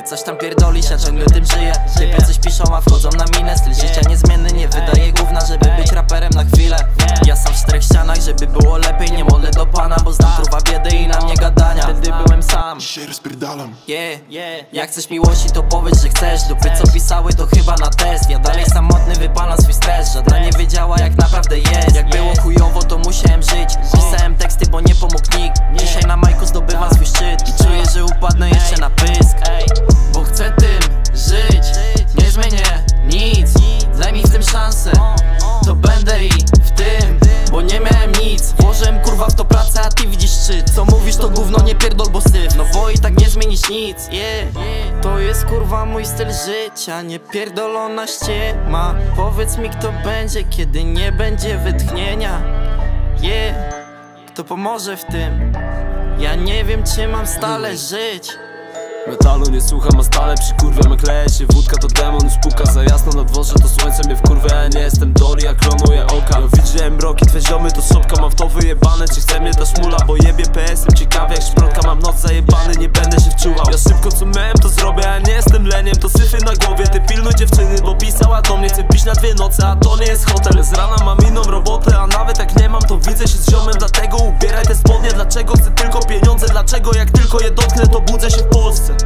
coś tam pierdolisz, ja ciągle tym żyję. Typy coś piszą, a wchodzą na minę. Styl życia niezmienny, nie wydaje gówna, żeby być raperem na chwilę. Ja sam w 4 ścianach, żeby było lepiej, nie modlę do Pana, bo znam truwa biedy i na mnie gadania. Wtedy byłem sam. Dzisiaj rozpierdalam. Jak chcesz miłości, to powiedz, że chcesz. Dupy co pisały, to chyba na test. Ja dalej samotny, wypalam swój stres. Żadna nie wiedziała, jak naprawdę jest. Jak było chujowo, to musiałem żyć. Pisałem teksty, bo nie pomógł nikt. Dzisiaj na majku zdobywam swój szczyt i czuję, że upadnę jeszcze na pysk. Bo chcę tym żyć, nie zmienię nic. Daj mi w tym szansę, to będę i w tym, bo nie miałem nic. Włożyłem kurwa w to pracę, a ty widzisz szczyt. Co mówisz to gówno, nie pierdol, bo syf. No bo i tak nie zmienisz nic, To jest kurwa mój styl życia, nie pierdolona ściema. Powiedz mi, kto będzie, kiedy nie będzie wytchnienia. Kto pomoże w tym? Ja nie wiem, czy mam stale żyć. Metalu nie słucham, a stale przykurwiam, jak leje się wódka, to demon już puka. Za jasno na dworze, to słońce mnie wkurwia. Ja nie jestem Dory, jak klonuję oka. No widziałem mroki, twe ziomy to szopka. Mam w to wyjebane, czy chce mnie ta szmula, bo jebie PS-em ciekawie jak szprotka. Mam noc zajebany, nie będę się wczuwał. Ja szybko co miałem to zrobię, ja nie jestem leniem. To syfy na głowie, ty pilnuj dziewczyny, bo pisała do mnie. Chcę pić na 2 noce, a to nie jest hotel. Z rana mam inną robotę, a nawet jak nie mam, to widzę się z ziomem. Dlatego ubieraj te spodnie, dlaczego chcę tylko pieniądze. Dlaczego jak tylko je dotknę, to budzę się w Polsce.